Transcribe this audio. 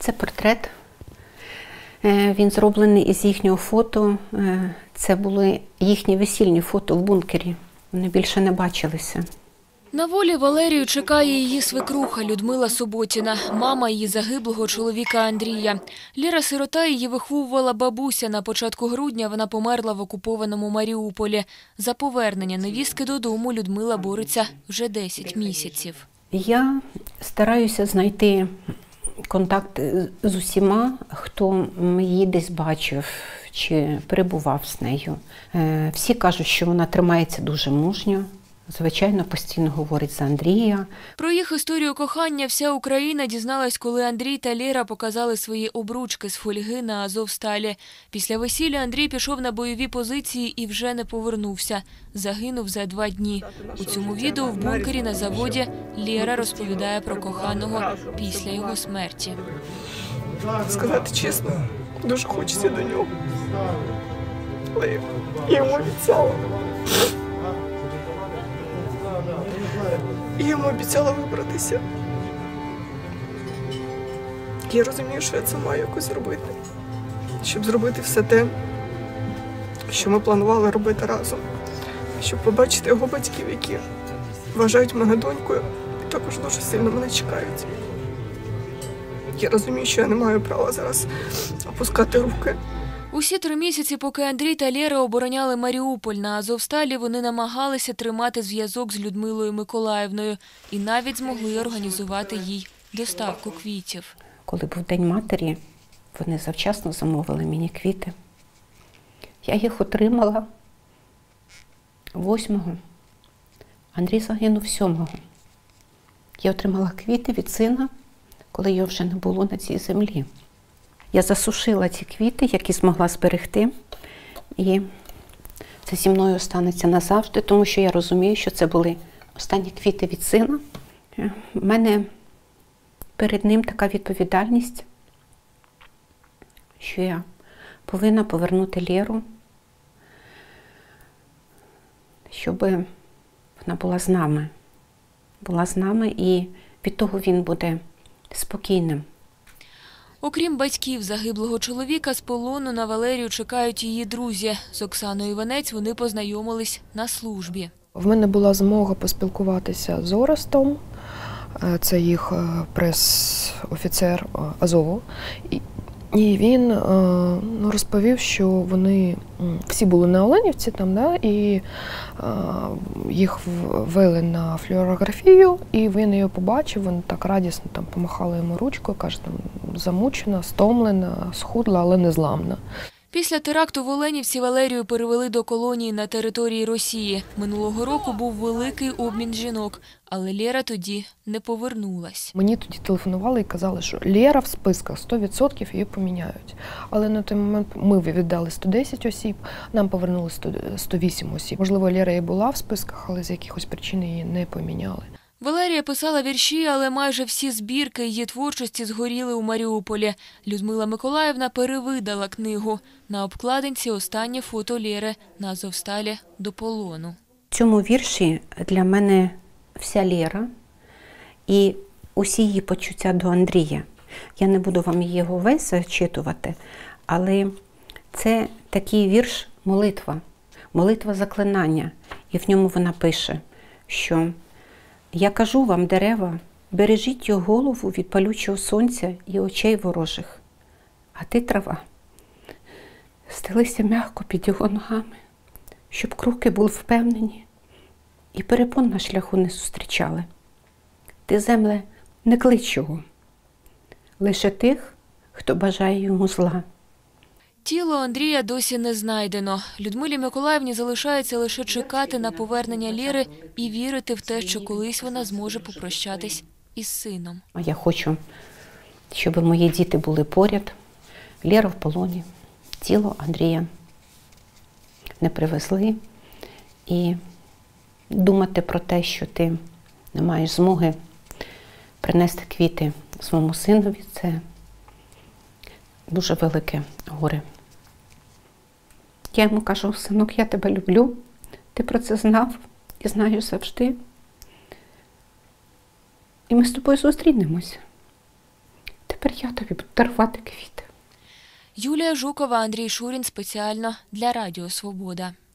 Це портрет. Він зроблений із їхнього фото. Це були їхні весільні фото в бункері. Вони більше не бачилися. На волі Валерію чекає її свекруха Людмила Соботіна, мама її загиблого чоловіка Андрія. Лєра-сирота її виховувала бабуся. На початку грудня вона померла в окупованому Маріуполі. За повернення невістки додому Людмила бореться вже 10 місяців. Я стараюся знайти контакт з усіма, хто її десь бачив чи перебував з нею. Всі кажуть, що вона тримається дуже мужньо. Звичайно, постійно говорить за Андрія. Про їх історію кохання вся Україна дізналась, коли Андрій та Лєра показали свої обручки з фольги на Азовсталі. Після весілля Андрій пішов на бойові позиції і вже не повернувся. Загинув за 2 дні. У цьому відео в бункері на заводі Лєра розповідає про коханого після його смерті. Сказати чесно, дуже хочеться до нього. Але я йому обіцяла. Я йому обіцяла вибратися. Я розумію, що я це маю якось зробити. Щоб зробити все те, що ми планували робити разом. Щоб побачити його батьків, які вважають мене донькою і також дуже сильно мене чекають. Я розумію, що я не маю права зараз опускати руки. Усі 3 місяці, поки Андрій та Лєра обороняли Маріуполь на Азовсталі, вони намагалися тримати зв'язок з Людмилою Миколаївною і навіть змогли організувати їй доставку квітів. Коли був День матері, вони завчасно замовили мені квіти. Я їх отримала 8-го. Андрій загинув 7-го. Я отримала квіти від сина, коли його вже не було на цій землі. Я засушила ці квіти, які змогла зберегти, і це зі мною останеться назавжди, тому що я розумію, що це були останні квіти від сина. У мене перед ним така відповідальність, що я повинна повернути Лєру, щоб вона була з нами, і від того він буде спокійним. Окрім батьків загиблого чоловіка, з полону на Валерію чекають її друзі. З Оксаною Іванець вони познайомились на службі. В мене була змога поспілкуватися з Орестом, це їх прес-офіцер Азову. І він розповів, що вони всі були на Оленівці, і їх ввели на флюорографію, і він її побачив, він так радісно помахала йому ручкою, каже, замучена, стомлена, схудла, але не зламна. Після теракту в Оленівці Валерію перевели до колонії на території Росії. Минулого року був великий обмін жінок, але Лєра тоді не повернулась. Мені тоді телефонували і казали, що Лєра в списках 100% її поміняють. Але на той момент ми віддали 110 осіб, нам повернули 108 осіб. Можливо, Лєра і була в списках, але з якихось причин її не поміняли. Валерія писала вірші, але майже всі збірки її творчості згоріли у Маріуполі. Людмила Миколаївна перевидала книгу. На обкладинці останнє фото Лєри на Азовсталі до полону. В цьому вірші для мене вся Лєра і усі її почуття до Андрія. Я не буду вам його весь зачитувати, але це такий вірш молитва, молитва заклинання. І в ньому вона пише, що «Я кажу вам, дерева, бережіть його голову від палючого сонця і очей ворожих, а ти, трава, стелися м'яко під його ногами, щоб кроки були впевнені і перепон на шляху не зустрічали. Ти, земле, не клич його, лише тих, хто бажає йому зла». Тіло Андрія досі не знайдено. Людмилі Миколаївні залишається лише чекати на повернення Лєри і вірити в те, що колись вона зможе попрощатись із сином. Я хочу, щоб мої діти були поряд. Лєра в полоні, тіло Андрія не привезли. І думати про те, що ти не маєш змоги принести квіти своєму синові, це дуже велике горе. Я йому кажу: синок, я тебе люблю, ти про це знав і знаєш завжди. І ми з тобою зустрінемось. Тепер я тобі буду дарувати квіти. Юлія Жукова, Андрій Шурін спеціально для Радіо Свобода.